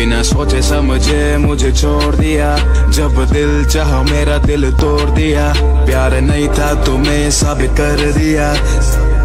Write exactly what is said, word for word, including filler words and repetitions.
बिना सोचे समझे मुझे छोड़ दिया, जब दिल चाहा मेरा दिल तोड़ दिया। प्यार नहीं था तुम्हें साबित कर दिया।